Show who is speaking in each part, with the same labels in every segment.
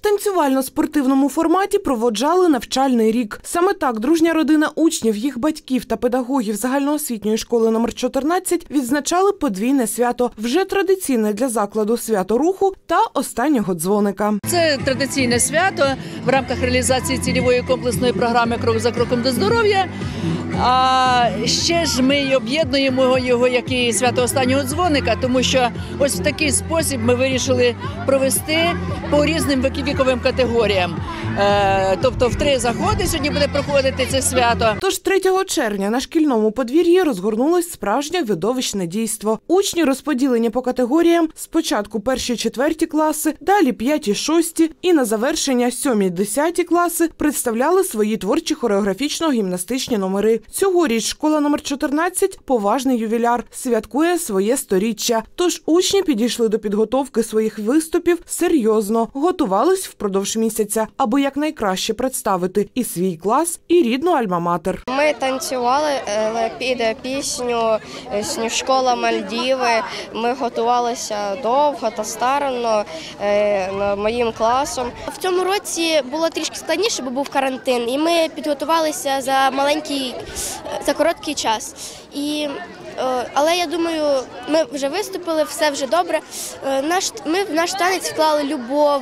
Speaker 1: танцювально-спортивному форматі проводжали навчальний рік. Саме так дружня родина учнів, їх батьків та педагогів загальноосвітньої школи номер 14 відзначали подвійне свято, вже традиційне для закладу свято руху та останнього дзвоника.
Speaker 2: Це традиційне свято в рамках реалізації цільової комплексної програми «Крок за кроком до здоров'я». А ще ж ми об'єднуємо його як і свято останнього дзвоника, тому що ось в такий спосіб ми вирішили провести по різним віковим категоріям. Тобто в 3 заходи сьогодні буде проходити це свято.
Speaker 1: Тож 3 червня на шкільному подвір'ї розгорнулось справжнє видовищне дійство. Учні розподілені по категоріям: спочатку 1-4 класи, далі 5-6 і на завершення 7-10 класи представляли свої творчі хореографічно-гімнастичні номери. Цьогоріч школа номер 14 – поважний ювіляр, святкує своє 100-річчя. Тож учні підійшли до підготовки своїх виступів серйозно, готувались впродовж місяця, аби якнайкраще представити і свій клас, і рідну альма-матер.
Speaker 3: Ми танцювали під пісню «Школа Мальдіви». Ми готувалися довго та старанно моїм класом. В цьому році було трішки складніше, бо був карантин, і ми підготувалися за короткий час. Але я думаю, ми вже виступили, все вже добре. Ми в наш танець вклали любов,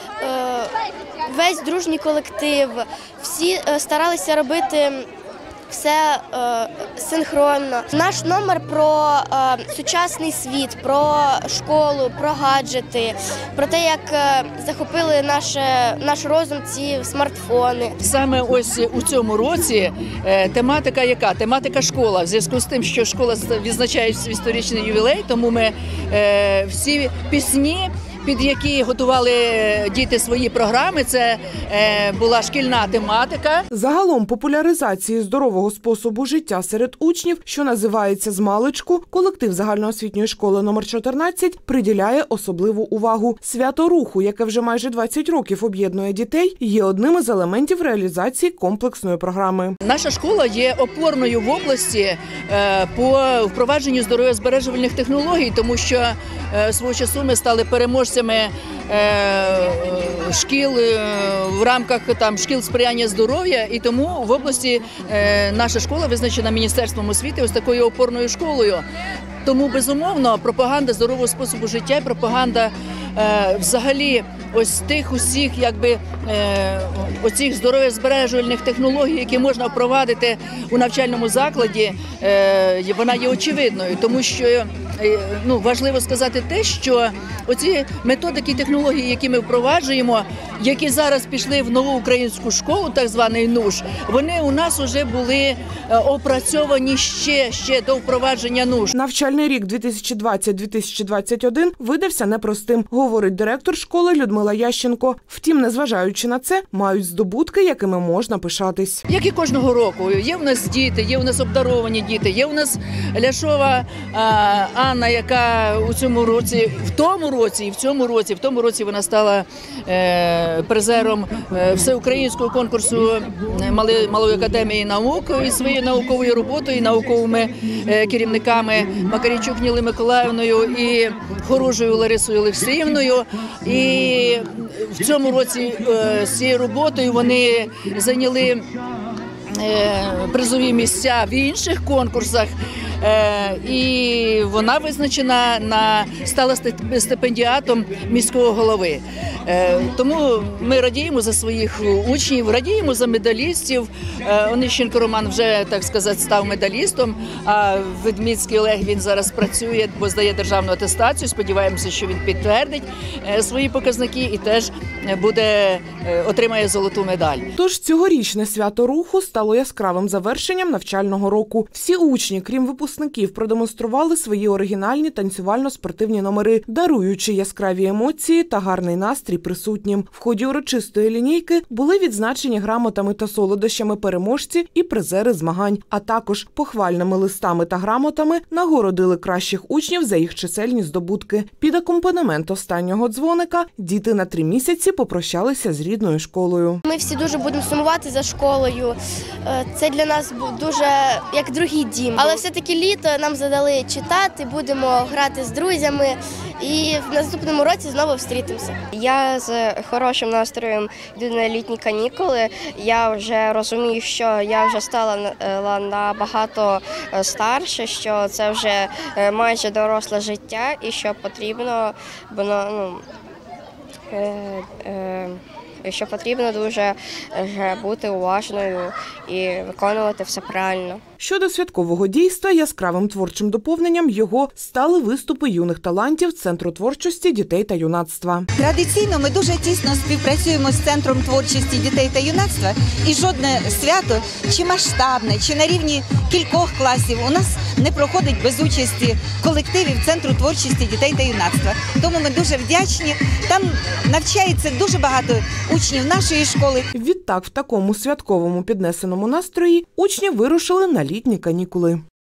Speaker 3: весь дружній колектив. Всі старалися робити все синхронно. Наш номер про сучасний світ, про школу, про гаджети, про те, як захопили наш розум ці смартфони.
Speaker 2: Саме ось у цьому році тематика яка? Тематика школа. В зв'язку з тим, що школа відзначає свій 100-річний ювілей, тому ми всі пісні, під які готували діти свої програми, це була шкільна тематика.
Speaker 1: Загалом популяризації здорового способу життя серед учнів, що називається «Змалечку», колектив загальноосвітньої школи номер 14 приділяє особливу увагу. Свято руху, яке вже майже 20 років об'єднує дітей, є одним із елементів реалізації комплексної програми.
Speaker 2: Наша школа є опорною в області по впровадженню здоров'язбережувальних технологій, тому що свого часу ми стали переможцями шкіл в рамках шкіл сприяння здоров'я, і тому в області наша школа визначена Міністерством освіти ось такою опорною школою. Тому, безумовно, пропаганда здорового способу життя, пропаганда взагалі ось тих усіх оцих здоров'язбережувальних технологій, які можна впровадити у навчальному закладі, вона є очевидною, тому що важливо сказати те, що оці методики і технології, які ми впроваджуємо, які зараз пішли в нову українську школу, так званий НУШ, вони у нас вже були опрацьовані ще до впровадження НУШ.
Speaker 1: Навчальний рік 2020-2021 видався непростим, говорить директор школи Людмила Ященко. Втім, незважаючи на це, мають здобутки, якими можна пишатись.
Speaker 2: Як і кожного року, є в нас діти, є в нас обдаровані діти, є в нас Ляшова Анна, яка в тому році вона стала призером всеукраїнського конкурсу Малої академії наук із своєю науковою роботою і науковими керівниками Макарійчук Нілою Миколаївною і Хоружою Ларисою Олексіївною. І в цьому році з цією роботою вони зайняли призові місця в інших конкурсах. І вона визначена стала стипендіатом міського голови. Тому ми радіємо за своїх учнів, радіємо за медалістів. Онищенко Роман вже, так сказати, став медалістом, а Ведміцький Олег, він зараз працює, бо здає державну атестацію. Сподіваємося, що він підтвердить свої показники і теж отримає золоту медаль.
Speaker 1: Тож цьогорічне свято руху стало яскравим завершенням навчального року. Всі учні, крім випускників, продемонстрували свої оригінальні танцювально-спортивні номери, даруючи яскраві емоції та гарний настрій присутнім. В ході урочистої лінійки були відзначені грамотами та солодощами переможці і призери змагань, а також похвальними листами та грамотами нагородили кращих учнів за їх чисельні здобутки. Під акомпанемент останнього дзвоника діти на 3 місяці попрощалися з рідною школою.
Speaker 3: Ми всі дуже будемо сумувати за школою. Це для нас дуже як другий дім. Але все-таки літо нам задали читати, будемо грати з друзями і в наступному році знову зустрітимося. Я з хорошим настроєм йду на літні канікули. Я вже розумію, що я вже стала набагато старше, що це вже майже доросле життя і що потрібно, що потрібно дуже бути уважною і виконувати все правильно.
Speaker 1: Щодо святкового дійства, яскравим творчим доповненням його стали виступи юних талантів Центру творчості дітей та юнацтва.
Speaker 4: Традиційно ми дуже тісно співпрацюємо з Центром творчості дітей та юнацтва, і жодне свято, чи масштабне, чи на рівні кількох класів, у нас не проходить без участі колективів Центру творчості дітей та юнацтва. Тому ми дуже вдячні. Там навчається дуже багато учнів нашої школи.
Speaker 1: Відтак, в такому святковому піднесеному настрої учні вирушили на літні канікули.